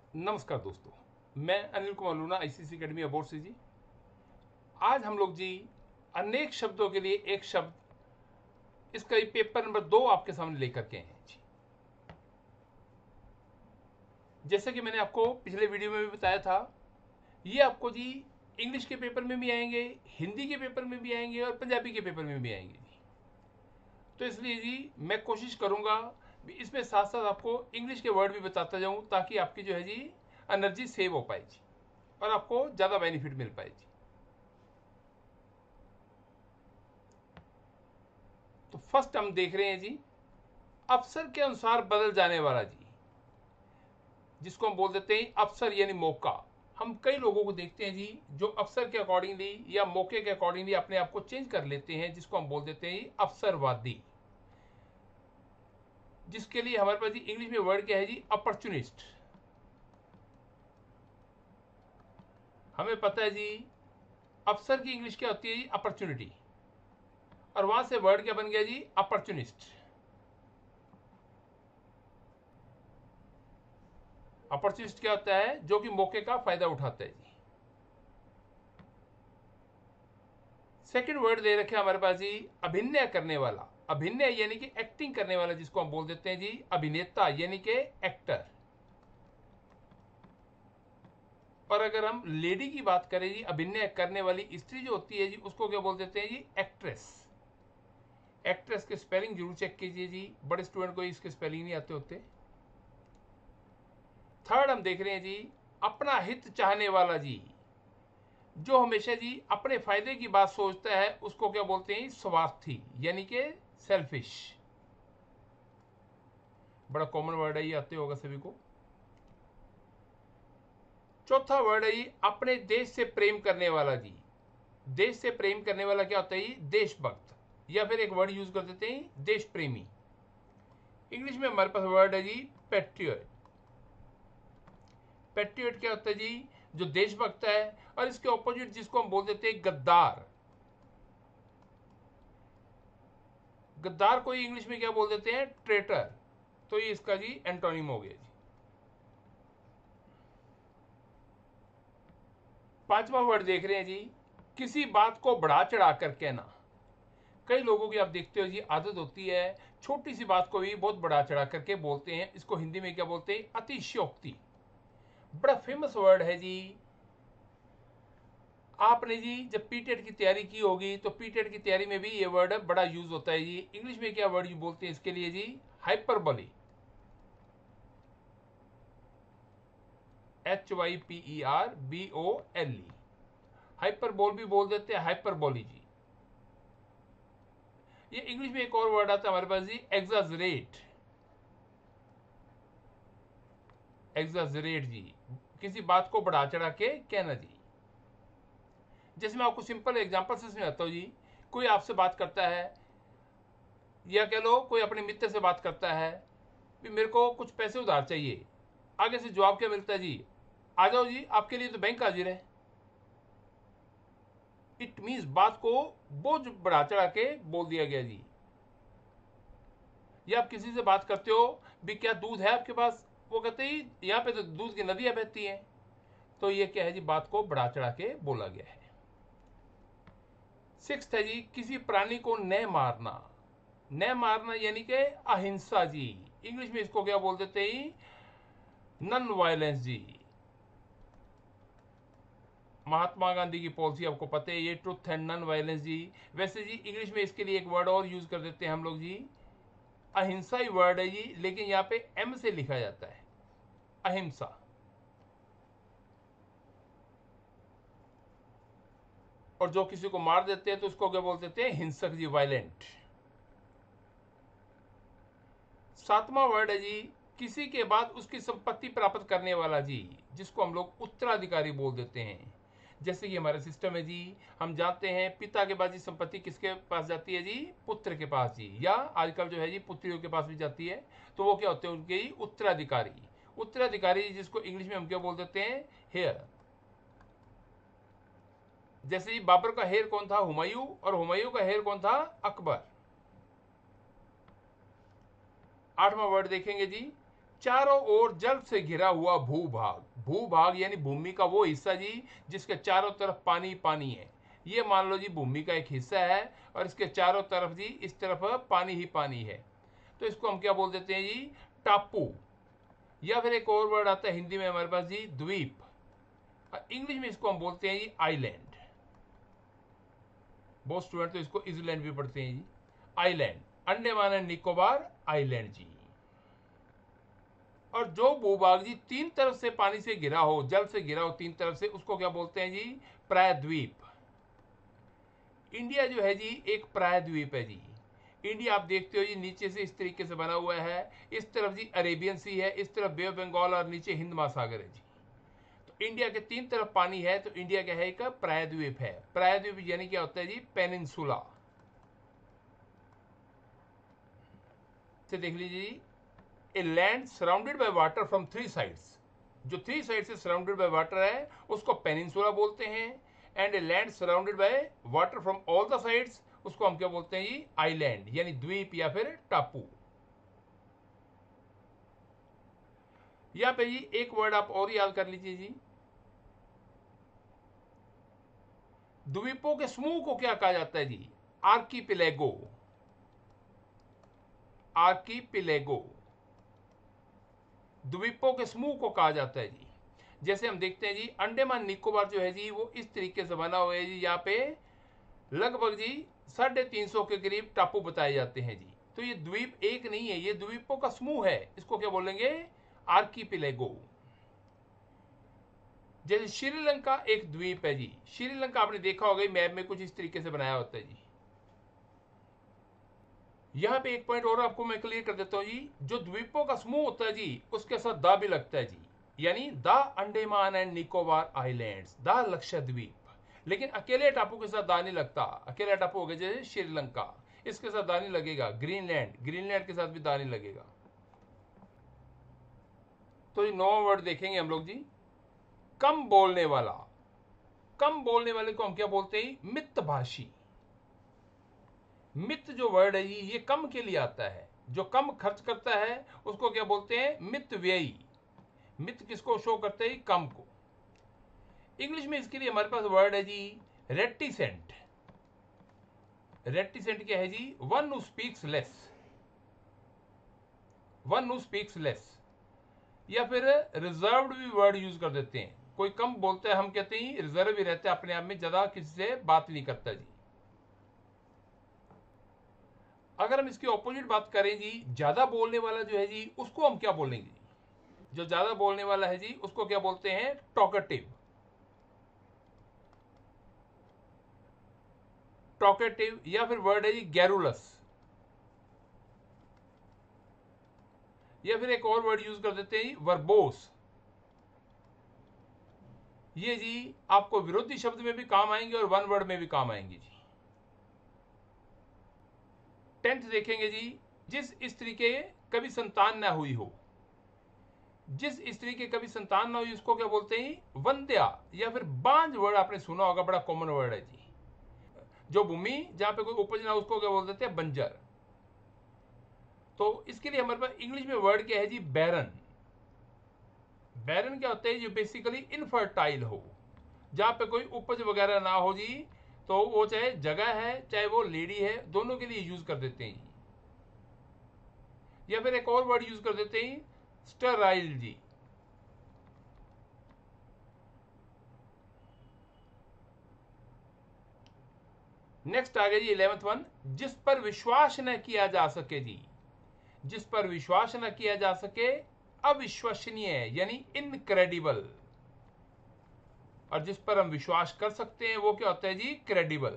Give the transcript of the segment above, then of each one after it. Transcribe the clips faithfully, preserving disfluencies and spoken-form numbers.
नमस्कार दोस्तों, मैं अनिल कुमार लूना आईसीसी एकेडमी अबोर से जी। आज हम लोग जी अनेक शब्दों के लिए एक शब्द, इसका ये पेपर नंबर दो आपके सामने लेकर के आए हैं जी। जैसे कि मैंने आपको पिछले वीडियो में भी बताया था, ये आपको जी इंग्लिश के पेपर में भी आएंगे, हिंदी के पेपर में भी आएंगे और पंजाबी के पेपर में भी आएंगे जी। तो इसलिए जी मैं कोशिश करूंगा इसमें साथ साथ आपको इंग्लिश के वर्ड भी बताता जाऊं, ताकि आपकी जो है जी एनर्जी सेव हो पाए जी और आपको ज़्यादा बेनिफिट मिल पाए जी। तो फर्स्ट हम देख रहे हैं जी, अवसर के अनुसार बदल जाने वाला जी, जिसको हम बोल देते हैं अवसर यानी मौका। हम कई लोगों को देखते हैं जी जो अवसर के अकॉर्डिंगली या मौके के अकॉर्डिंगली अपने आप को चेंज कर लेते हैं, जिसको हम बोल देते हैं अवसरवादी। जिसके लिए हमारे पास जी इंग्लिश में वर्ड क्या है जी, अपॉर्चुनिस्ट। हमें पता है जी अवसर की इंग्लिश क्या होती है जी, अपॉर्चुनिटी, और वहां से वर्ड क्या बन गया जी, अपॉर्चुनिस्ट। अपॉर्चुनिस्ट क्या होता है, जो कि मौके का फायदा उठाता है जी। सेकंड वर्ड दे रखे हमारे पास जी, अभिनय करने वाला। अभिनय यानी कि एक्टिंग करने वाला, जिसको हम बोल देते हैं जी अभिनेता यानी कि एक्टर। और अगर हम लेडी की बात करें जी, अभिनय करने वाली स्त्री जो होती है जी, उसको क्या बोल देते हैं जी, एक्ट्रेस। एक्ट्रेस के स्पेलिंग जरूर चेक कीजिए जी, बड़े स्टूडेंट को इसके स्पेलिंग नहीं आते होते। थर्ड हम देख रहे हैं जी, अपना हित चाहने वाला जी, जो हमेशा जी अपने फायदे की बात सोचता है, उसको क्या बोलते हैं, स्वार्थी यानी कि सेल्फिश। बड़ा कॉमन वर्ड है, ये आते होगा सभी को। चौथा वर्ड है ये, अपने देश से प्रेम करने वाला जी। देश से प्रेम करने वाला क्या होता है, ये देशभक्त, या फिर एक वर्ड यूज कर देते हैं देश प्रेमी। इंग्लिश में हमारे पास वर्ड है जी पैट्रियट। पैट्रियट क्या होता है जी, जो देशभक्त है। और इसके ऑपोजिट जिसको हम बोल देते हैं गद्दार। गद्दार को इंग्लिश में क्या बोल देते हैं, ट्रेटर। तो ये इसका जी एंटोनिम हो गया जी। पांचवा वर्ड देख रहे हैं जी, किसी बात को बढ़ा चढ़ा कर कहना। कई लोगों की आप देखते हो जी आदत होती है, छोटी सी बात को भी बहुत बढ़ा चढ़ा करके बोलते हैं। इसको हिंदी में क्या बोलते हैं, अतिशयोक्ति। बड़ा फेमस वर्ड है जी। आपने जी जब पीटेट की तैयारी की होगी तो पीटेट की तैयारी में भी ये वर्ड बड़ा यूज होता है जी। इंग्लिश में क्या वर्ड बोलते हैं इसके लिए जी, hyperbole. H Y P E R B O L E. Hyperbole भी बोल देते हैं, हाइपरबोली जी। ये इंग्लिश में एक और वर्ड आता है हमारे पास जी, एग्जाजरेट। एग्जाजरेट जी, किसी बात को बढ़ा चढ़ा के कहना जी। जैसे मैं आपको सिंपल एग्जांपल से समझाता हूँ जी। कोई आपसे बात करता है, या कह लो कोई अपने मित्र से बात करता है भी मेरे को कुछ पैसे उधार चाहिए। आगे से जवाब क्या मिलता है जी, आ जाओ जी, आपके लिए तो बैंक हाजिर है। इट मीन्स बात को बोझ बढ़ा चढ़ा के बोल दिया गया जी। या आप किसी से बात करते हो भी, क्या दूध है आपके पास, वो कहते ही यहाँ पे तो दूध की नदियां बहती हैं। तो ये क्या है जी, बात को बढ़ा चढ़ा के बोला गया है। सिक्स्थ है जी, किसी प्राणी को न मारना। न मारना यानी कि अहिंसा जी। इंग्लिश में इसको क्या बोल देते हैं, नॉन वायलेंस जी। महात्मा गांधी की पॉलिसी आपको पता है, ये ट्रुथ एंड नॉन वायलेंस जी। वैसे जी इंग्लिश में इसके लिए एक वर्ड और यूज कर देते हैं हम लोग जी, अहिंसा ही वर्ड है जी, लेकिन यहाँ पे एम से लिखा जाता है, अहिंसा। और जो किसी को मार देते हैं तो उसको क्या बोल देते हैं, हिंसक जी, वायलेंट। सातवां वर्ड है जी, किसी के बाद उसकी संपत्ति प्राप्त करने वाला जी, जिसको हम लोग उत्तराधिकारी बोल देते हैं। जैसे कि हमारा सिस्टम है जी, हम जानते हैं पिता के बाद जी संपत्ति किसके पास जाती है जी, पुत्र के पास जी, या आजकल जो है जी पुत्रियों के पास भी जाती है। तो वो क्या होते हैं, उनके ही उत्तराधिकारी। उत्तराधिकारी जिसको इंग्लिश में हम क्या बोल देते हैं, हेयर। जैसे जी बाबर का हेयर कौन था, हुमायूं, और हुमायूं का हेयर कौन था, अकबर। आठवां वर्ड देखेंगे जी, चारों ओर जल से घिरा हुआ भूभाग। भूभाग यानी भूमि का वो हिस्सा जी जिसके चारों तरफ पानी पानी है। ये मान लो जी भूमि का एक हिस्सा है और इसके चारों तरफ जी इस तरफ पानी ही पानी है, तो इसको हम क्या बोल देते हैं जी? टापू। या फिर एक और वर्ड आता है हिंदी में हमारे पास जी, द्वीप। इंग्लिश में इसको हम बोलते हैं जी आइलैंड। बहुत स्टूडेंट तो इसको इजलैंड भी पढ़ते हैं जी। Island, Andaman and Nicobar island जी। और जो भूभाग जी तीन तरफ से पानी से घिरा हो, जल से घिरा हो तीन तरफ से, उसको क्या बोलते हैं जी? प्रायद्वीप। इंडिया जो है जी एक प्रायद्वीप है जी। इंडिया आप देखते हो जी नीचे से इस तरीके से बना हुआ है। इस तरफ जी अरेबियन सी है, इस तरफ बे ऑफ बंगाल और नीचे हिंद महासागर है जी। तो इंडिया के तीन तरफ पानी है, तो इंडिया क्या है? एक प्रायद्वीप है। प्रायद्वीप यानी क्या होता है जी? पेनिनसुला। से देख लीजिए जी, a land surrounded by water from three sides. जो थ्री साइड से सराउंडेड बाय वाटर है उसको पेनिनसुला बोलते हैं। And a land surrounded by water from all the sides, उसको हम क्या बोलते हैं जी? आइलैंड यानी द्वीप या फिर टापू। यहां पे जी एक वर्ड आप और याद कर लीजिए जी, द्वीपों के समूह को क्या कहा जाता है जी? आर्कीपिलेगो। आर्कीपिलेगो द्वीपों के समूह को कहा जाता है जी। जैसे हम देखते हैं जी अंडमान निकोबार जो है जी वो इस तरीके से बना हुआ है जी। यहाँ पे लगभग जी साढ़े तीन सौ के करीब टापू बताए जाते हैं जी। तो ये द्वीप एक नहीं है, ये द्वीपों का समूह है। इसको क्या बोलेंगे? आर्कीपिलेगो। जैसे श्रीलंका एक द्वीप है जी। श्रीलंका आपने देखा होगा मैप में कुछ इस तरीके से बनाया होता है जी। यहां पे एक पॉइंट और आपको मैं क्लियर कर देता हूं जी, जो द्वीपों का समूह होता है जी उसके साथ दा भी लगता है जी, यानी the Andaman and Nicobar islands, the Lakshadweep. लेकिन अकेले टापू के साथ दा नहीं लगता। अकेला टापू हो गया जैसे श्रीलंका, इसके साथ दा नहीं लगेगा। ग्रीनलैंड, ग्रीनलैंड के साथ भी दा नहीं लगेगा। तो ये नौ वर्ड देखेंगे हम लोग जी। कम बोलने वाला, कम बोलने वाले को हम क्या बोलते हैं? मितभाषी। मित जो वर्ड है ये कम के लिए आता है। जो कम खर्च करता है उसको क्या बोलते हैं? मित व्ययी। मित किसको शो करते हैं? कम को। इंग्लिश में इसके लिए हमारे पास वर्ड है जी रेटिसेंट। रेटिसेंट क्या है जी? One who speaks less. One who speaks less. या फिर रिजर्व्ड भी वर्ड यूज कर देते हैं। कोई कम बोलता है हम कहते हैं रिजर्व ही रहता है अपने आप में, ज्यादा किसी से बात नहीं करता जी। अगर हम इसकी ऑपोजिट बात करें जी, ज्यादा बोलने वाला जो है जी उसको हम क्या बोलेंगे? जो ज्यादा बोलने वाला है जी उसको क्या बोलते हैं? टॉकेटिव। टॉकेटिव। या फिर वर्ड है जी गैरुलस। या फिर एक और वर्ड यूज कर देते हैं वर्बोस। ये जी आपको विरोधी शब्द में भी काम आएंगे और वन वर्ड में भी काम आएंगे जी। टेंथ देखेंगे जी, जिस स्त्री के कभी संतान ना हुई हो। जिस स्त्री के कभी संतान ना हुई उसको क्या बोलते हैं? वंध्या। या फिर बांझ वर्ड आपने सुना होगा, बड़ा कॉमन वर्ड है जी। जो भूमि जहां पे कोई उपज ना उसको क्या बोल देते हैं? बंजर। तो इसके लिए हमारे पास इंग्लिश में वर्ड क्या है जी? बैरन। बैरन क्या होता है? जो बेसिकली इनफर्टाइल हो, जहां पे कोई उपज वगैरह ना हो जी। तो वो चाहे जगह है चाहे वो लेडी है, दोनों के लिए यूज कर देते हैं। या फिर एक और वर्ड यूज कर देते हैं स्टराइल जी। नेक्स्ट आ गया जी इलेवेंथ वन, जिस पर विश्वास न किया जा सके जी। जिस पर विश्वास न किया जा सके अविश्वसनीय यानी इनक्रेडिबल। और जिस पर हम विश्वास कर सकते हैं वो क्या होता है जी? क्रेडिबल।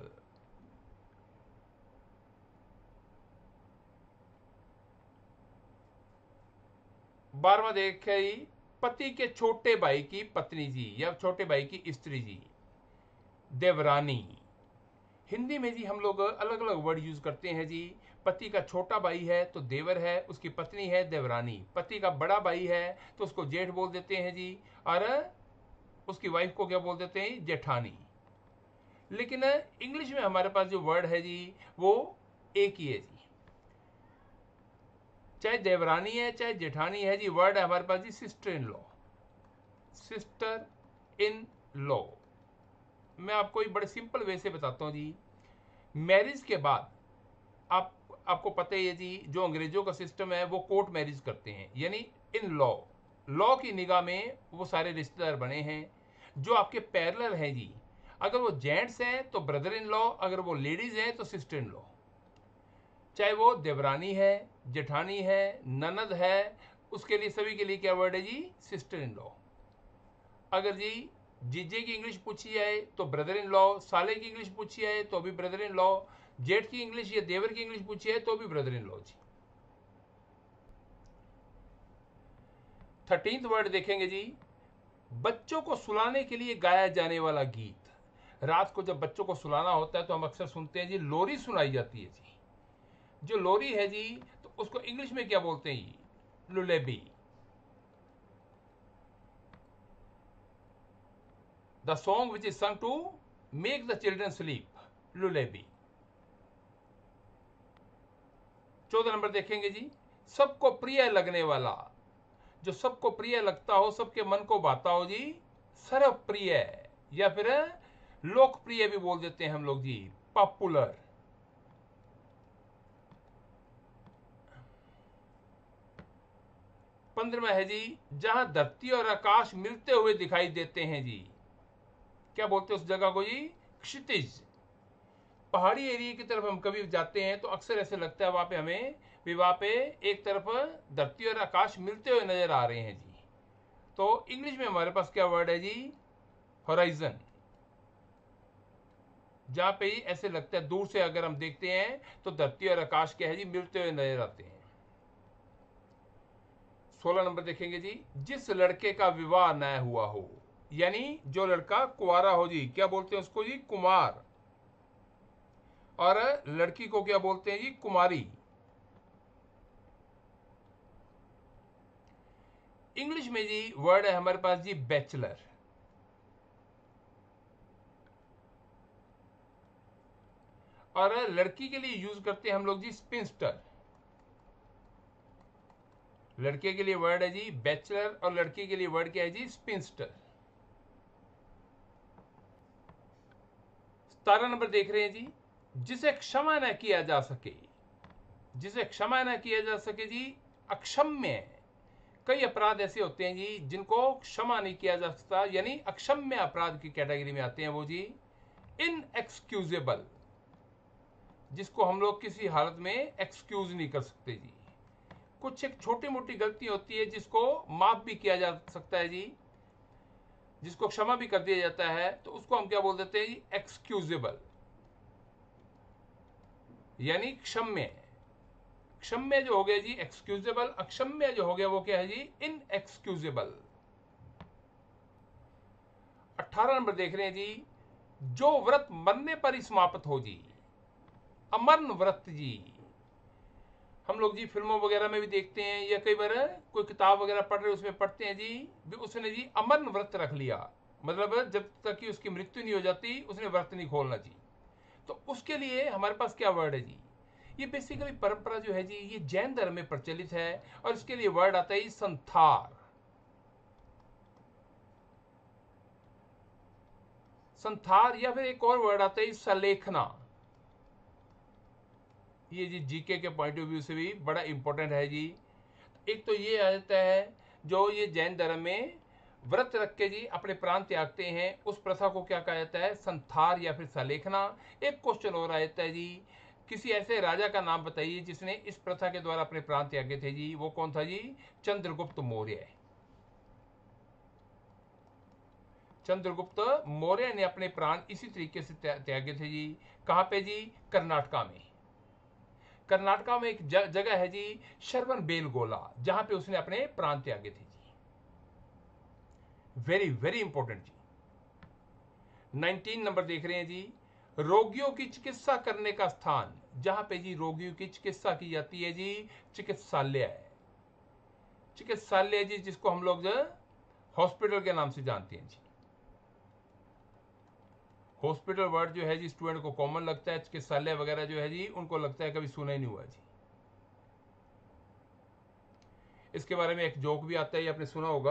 बारहवां देखे जी, पति के छोटे भाई की पत्नी जी या छोटे भाई की स्त्री जी, देवरानी। हिंदी में जी हम लोग अलग अलग वर्ड यूज करते हैं जी। पति का छोटा भाई है तो देवर है, उसकी पत्नी है देवरानी। पति का बड़ा भाई है तो उसको जेठ बोल देते हैं जी, और उसकी वाइफ को क्या बोल देते हैं? जेठानी। लेकिन इंग्लिश में हमारे पास जो वर्ड है जी वो एक ही है जी। चाहे देवरानी है चाहे जेठानी है जी, वर्ड है हमारे पास जी sister in law, sister in law. मैं आपको एक बड़े सिंपल वे से बताता हूँ जी। मैरिज के बाद आप आपको पता ही है जी, जो अंग्रेजों का सिस्टम है वो कोर्ट मैरिज करते हैं, यानी इन लॉ, लॉ की निगाह में वो सारे रिश्तेदार बने हैं जो आपके पैरेलल हैं जी। अगर वो जेंट्स हैं तो ब्रदर इन लॉ, अगर वो लेडीज हैं तो सिस्टर इन लॉ। चाहे वो देवरानी है, जेठानी है, ननद है, उसके लिए सभी के लिए क्या वर्ड है जी, सिस्टर इन लॉ। अगर जी जीजे की इंग्लिश पूछी जाए तो ब्रदर इन लॉ, साले की इंग्लिश पूछी जाए तो भी ब्रदर इन लॉ, जेठ की इंग्लिश या देवर की इंग्लिश पूछी है तो भी ब्रदर इन लॉ जी। थर्टींथ वर्ड देखेंगे जी, बच्चों को सुलाने के लिए गाया जाने वाला गीत। रात को जब बच्चों को सुलाना होता है तो हम अक्सर सुनते हैं जी लोरी सुनाई जाती है जी। जो लोरी है जी तो उसको इंग्लिश में क्या बोलते हैं जी, lullaby. The song which is सung to make the children sleep, lullaby. चौदह नंबर देखेंगे जी, सबको प्रिय लगने वाला, जो सबको प्रिय लगता हो, सबके मन को भाता हो जी, सर्वप्रिय, या फिर लोकप्रिय भी बोल देते हैं हम लोग जी, पॉपुलर। पंद्रहवा है जी, जहां धरती और आकाश मिलते हुए दिखाई देते हैं जी, क्या बोलते हैं उस जगह को जी, क्षितिज। पहाड़ी एरिया की तरफ हम कभी जाते हैं तो अक्सर ऐसे लगता है वहां पे हमें भी वहां पे एक तरफ धरती और आकाश मिलते हुए नजर आ रहे हैं जी। तो इंग्लिश में हमारे पास क्या वर्ड है जी, होराइजन। जहां पे ही ऐसे लगता है दूर से अगर हम देखते हैं तो धरती और आकाश क्या है जी, मिलते हुए नजर आते हैं। सोलह नंबर देखेंगे जी, जिस लड़के का विवाह न हुआ हो, यानी जो लड़का कुंवारा हो जी, क्या बोलते हैं उसको जी, कुमार। और लड़की को क्या बोलते हैं जी, कुमारी। इंग्लिश में जी वर्ड है हमारे पास जी, बैचलर। और लड़की के लिए यूज करते हैं हम लोग जी, स्पिंस्टर। लड़के के लिए वर्ड है जी बैचलर और लड़की के लिए वर्ड क्या है जी, स्पिंस्टर। सतारह नंबर देख रहे हैं जी, जिसे क्षमा न किया जा सके, जिसे क्षमा न किया जा सके जी, अक्षम्य। कई अपराध ऐसे होते हैं जी जिनको क्षमा नहीं किया जा सकता, यानी अक्षम्य अपराध की कैटेगरी में आते हैं वो जी, इनएक्सक्यूजेबल, जिसको हम लोग किसी हालत में एक्सक्यूज नहीं कर सकते जी। कुछ एक छोटी मोटी गलती होती है जिसको माफ भी किया जा सकता है जी, जिसको क्षमा भी कर दिया जाता है, तो उसको हम क्या बोल देते हैं जी, एक्सक्यूजेबल, यानी क्षम्य। क्षम्य जो हो गया जी एक्सक्यूजेबल, अक्षम्य जो हो गया वो क्या है जी, इनएक्सक्यूजेबल। अठारह नंबर देख रहे हैं जी, जो व्रत मरने पर ही समाप्त हो जी, अमरन व्रत जी। हम लोग जी फिल्मों वगैरह में भी देखते हैं या कई बार कोई किताब वगैरह पढ़ रहे उसमें पढ़ते हैं जी, उसने जी अमरन व्रत रख लिया, मतलब जब तक कि उसकी मृत्यु नहीं हो जाती उसने व्रत नहीं खोलना जी। तो उसके लिए हमारे पास क्या वर्ड है जी, ये बेसिकली परंपरा जो है जी ये जैन धर्म में प्रचलित है और इसके लिए वर्ड आता है संथार। संथार या फिर एक और वर्ड आता है सलेखना। ये जी जीके के पॉइंट ऑफ व्यू से भी बड़ा इंपॉर्टेंट है जी। एक तो ये आ जाता है, जो ये जैन धर्म में व्रत रख के जी अपने प्राण त्यागते हैं, उस प्रथा को क्या कहा जाता है, संथार या फिर सलेखना। एक क्वेश्चन और आ जाता है जी, किसी ऐसे राजा का नाम बताइए जिसने इस प्रथा के द्वारा अपने प्राण त्यागे थे जी, वो कौन था जी, चंद्रगुप्त मौर्य। चंद्रगुप्त मौर्य ने अपने प्राण इसी तरीके से त्यागे थे जी। कहां पे जी, कर्नाटका में। कर्नाटका में एक जगह है जी शरवण बेलगोला, जहां पे उसने अपने प्राण त्यागे थे जी। वेरी वेरी इंपॉर्टेंट जी। नाइनटीन नंबर देख रहे हैं जी, रोगियों की चिकित्सा करने का स्थान, जहां पे जी रोगियों की चिकित्सा की जाती है जी, चिकित्सालय है। चिकित्सालय जी जिसको हम लोग हॉस्पिटल के नाम से जानते हैं जी। हॉस्पिटल वर्ड जो है जी स्टूडेंट को कॉमन लगता है, चिकित्सालय वगैरह जो है जी उनको लगता है कभी सुना ही नहीं हुआ जी। इसके बारे में एक जोक भी आता है, ये आपने सुना होगा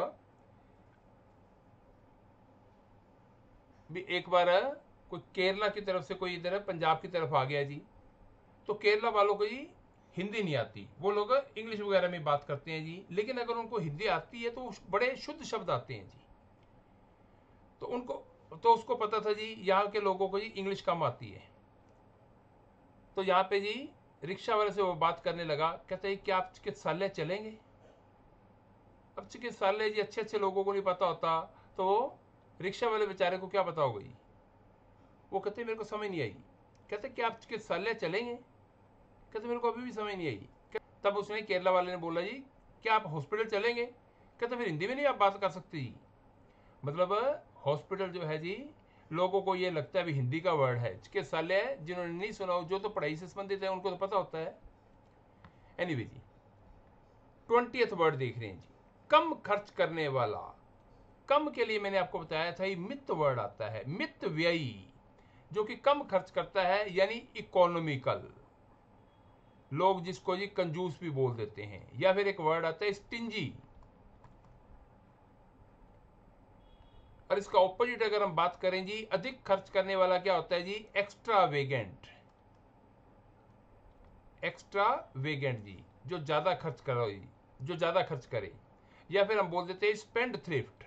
भी। एक बार कोई केरला की तरफ से कोई इधर पंजाब की तरफ आ गया जी, तो केरला वालों को जी हिंदी नहीं आती, वो लोग इंग्लिश वगैरह में बात करते हैं जी। लेकिन अगर उनको हिंदी आती है तो बड़े शुद्ध शब्द आते हैं जी। तो उनको तो उसको पता था जी यहाँ के लोगों को जी इंग्लिश कम आती है। तो यहाँ पे जी रिक्शा वाले से वो बात करने लगा, कहते हैं क्या आप चिकित्सालय चलेंगे? अब चिकित्सालय जी अच्छे अच्छे लोगों को नहीं पता होता, तो रिक्शा वाले बेचारे को क्या पता होगा जी। वो कहते मेरे को समझ नहीं आई। कहते क्या आप चिकित्सालय चलेंगे? कहते मेरे को अभी भी समझ नहीं आई। तब उसने केरला वाले ने बोला जी क्या आप हॉस्पिटल चलेंगे? कहते फिर हिंदी में नहीं आप बात कर सकते जी। मतलब हॉस्पिटल जो है जी, लोगों को ये लगता है भी हिंदी का वर्ड है। चिकित्सालय जिन्होंने नहीं सुना हो, जो तो पढ़ाई से संबंधित है उनको तो पता होता है। एनीवे जी, ट्वेंटियथ वर्ड देख रहे हैं जी, कम खर्च करने वाला। कम के लिए मैंने आपको बताया था ये मित वर्ड आता है, मित व्ययी, जो कि कम खर्च करता है, यानी इकोनॉमिकल। लोग जिसको जी कंजूस भी बोल देते हैं। या फिर एक वर्ड आता है स्टिंजी, और इसका ऑपोजिट अगर हम बात करें जी, अधिक खर्च करने वाला क्या होता है जी? एक्स्ट्रावेगेंट। एक्स्ट्रावेगेंट जी, जो ज्यादा खर्च करो जी, जो ज्यादा खर्च करे। या फिर हम बोल देते हैं स्पेंड थ्रिफ्ट।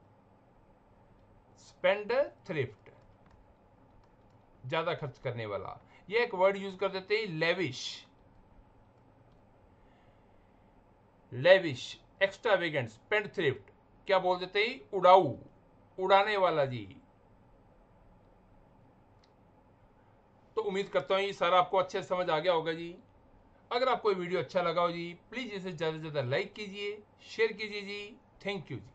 स्पेंड थ्रिफ्ट, ज्यादा खर्च करने वाला। ये एक वर्ड यूज कर देते हैं lavish. Lavish, extravagant, spendthrift, क्या बोल देते हैं? उड़ाऊ, उड़ाने वाला जी। तो उम्मीद करता हूं ये सारा आपको अच्छे से समझ आ गया होगा जी। अगर आपको ये वीडियो अच्छा लगा हो जी, प्लीज इसे ज्यादा से ज्यादा लाइक कीजिए, शेयर कीजिए जी। Thank you ji.